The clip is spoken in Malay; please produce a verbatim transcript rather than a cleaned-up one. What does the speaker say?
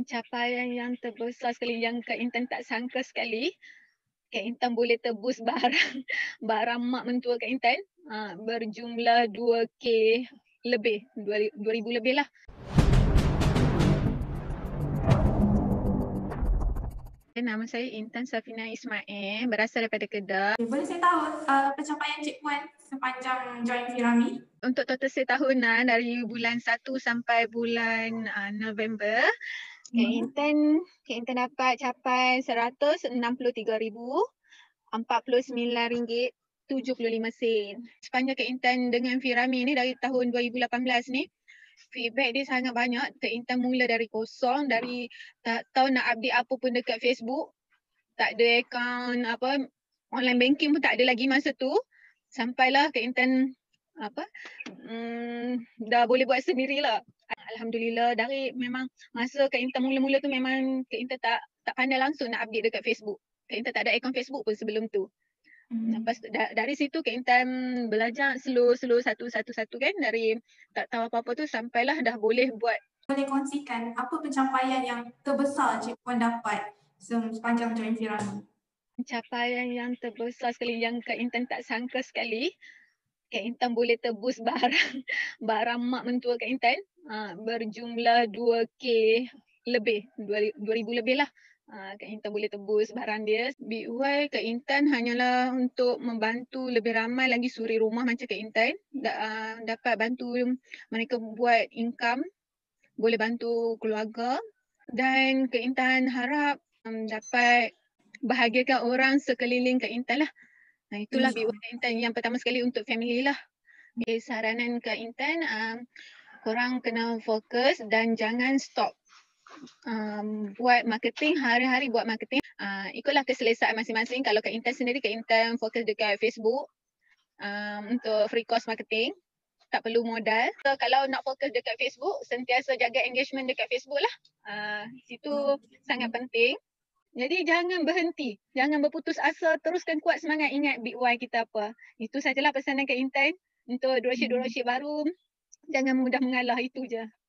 Pencapaian yang terbesar sekali yang Kak Intan tak sangka sekali, Kak Intan boleh tebus barang barang mak mentua Kak Intan, ah, berjumlah dua K lebih, dua ri dua ribu lebih lah. Nama saya Intan Safina Ismail, berasal daripada Kedah. Boleh saya tahu uh, pencapaian Cik Puan sepanjang join Firami? Untuk total setahunan dari bulan satu sampai bulan uh, November, Kak Hmm. Intan Kak Intan dapat capai seratus enam puluh tiga ribu empat puluh sembilan ringgit tujuh puluh lima sen. Sepanjang Kak Intan dengan Firami ni dari tahun dua ribu lapan belas ni, feedback dia sangat banyak. Kak Intan mula dari kosong, dari tak tahu nak update apa pun dekat Facebook. Tak ada akaun apa, online banking pun tak ada lagi masa tu. Sampailah Kak Intan apa, um, dah boleh buat sendirilah. Alhamdulillah, dari memang masa Kak Intan mula-mula tu memang Kak Intan tak tak pandai langsung nak update dekat Facebook. Kak Intan tak ada akaun Facebook pun sebelum tu. Hmm. Lepas tu, da, dari situ Kak Intan belajar slow-slow satu-satu-satu kan, dari tak tahu apa-apa tu sampailah dah boleh buat. Boleh kongsikan apa pencapaian yang terbesar Cik Puan dapat sepanjang join Firami? Pencapaian yang terbesar sekali yang Kak Intan tak sangka sekali, Kak Intan boleh tebus barang barang mak mentua Kak Intan, ah, berjumlah dua K lebih, dua ribu lebih lah. Ah, Kak Intan boleh tebus barang dia. B Y Kak Intan hanyalah untuk membantu lebih ramai lagi suri rumah macam Kak Intan, da- ah, dapat bantu mereka buat income, boleh bantu keluarga, dan Kak Intan harap um, dapat bahagiakan orang sekeliling Kak Intan lah. Nah, itulah B Y Kak Intan yang pertama sekali untuk family lah. Okay, saranan Kak Intan, um, korang kena fokus dan jangan stop. Um, buat marketing, hari-hari buat marketing. Uh, ikutlah keselesaan masing-masing. Kalau Kak Intan sendiri, Kak Intan fokus dekat Facebook um, untuk free course marketing. Tak perlu modal. So, kalau nak fokus dekat Facebook, sentiasa jaga engagement dekat Facebook lah. Uh, situ sangat penting. Jadi jangan berhenti. Jangan berputus asa. Teruskan kuat semangat. Ingat big why kita apa. Itu sajalah pesanan Kak Intan untuk dropship-dropship baru. Jangan mudah mengalah. Itu je.